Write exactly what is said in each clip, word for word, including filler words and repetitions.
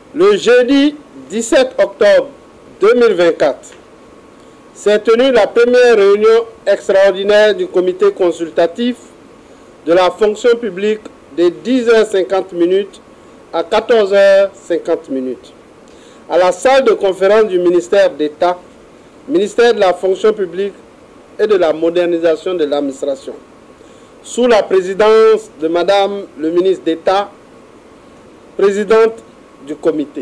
Le jeudi dix-sept octobre deux mille vingt-quatre, s'est tenue la première réunion extraordinaire du comité consultatif de la fonction publique de dix heures cinquante à quatorze heures cinquante à la salle de conférence du ministère d'État, ministère de la fonction publique et de la modernisation de l'administration, sous la présidence de Madame le ministre d'État, présidente du comité.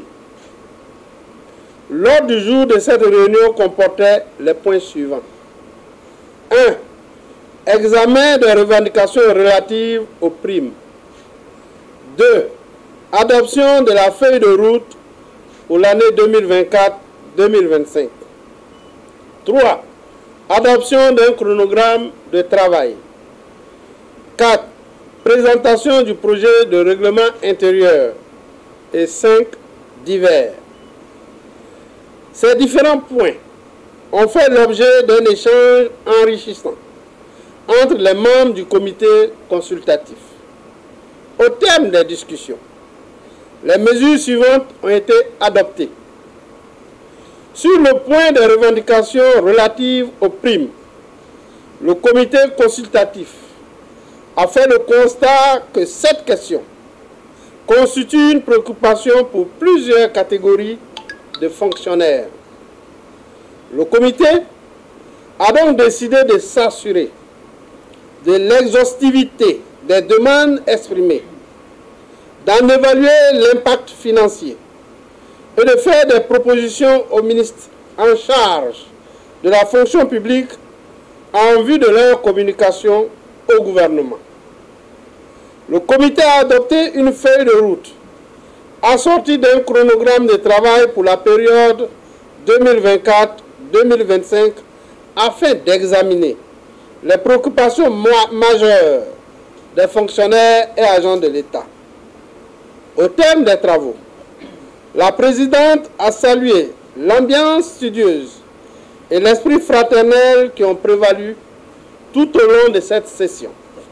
L'ordre du jour de cette réunion comportait les points suivants. un. Examen des revendications relatives aux primes. deux. Adoption de la feuille de route pour l'année deux mille vingt-quatre deux mille vingt-cinq. trois. Adoption d'un chronogramme de travail. quatre. Présentation du projet de règlement intérieur. Et cinq. Divers. Ces différents points ont fait l'objet d'un échange enrichissant entre les membres du comité consultatif. Au terme des discussions, les mesures suivantes ont été adoptées. Sur le point des revendications relatives aux primes, le comité consultatif a fait le constat que cette question constitue une préoccupation pour plusieurs catégories de fonctionnaires. Le comité a donc décidé de s'assurer de l'exhaustivité des demandes exprimées, d'en évaluer l'impact financier et de faire des propositions au ministre en charge de la fonction publique en vue de leur communication au gouvernement. Le comité a adopté une feuille de route assortie d'un chronogramme de travail pour la période deux mille vingt-quatre deux mille vingt-cinq afin d'examiner les préoccupations majeures des fonctionnaires et agents de l'État. Au terme des travaux, la présidente a salué l'ambiance studieuse et l'esprit fraternel qui ont prévalu tout au long de cette session.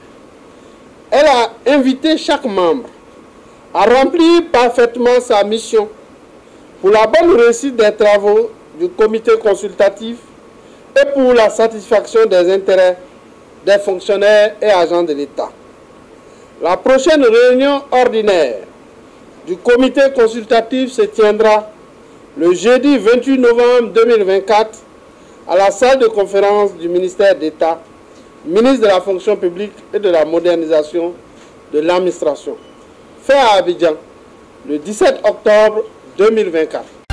Elle a invité chaque membre à remplir parfaitement sa mission pour la bonne réussite des travaux du comité consultatif et pour la satisfaction des intérêts des fonctionnaires et agents de l'État. La prochaine réunion ordinaire du comité consultatif se tiendra le jeudi vingt-huit novembre deux mille vingt-quatre à la salle de conférence du ministère d'État, ministre de la fonction publique et de la modernisation de l'administration, fait à Abidjan le dix-sept octobre deux mille vingt-quatre.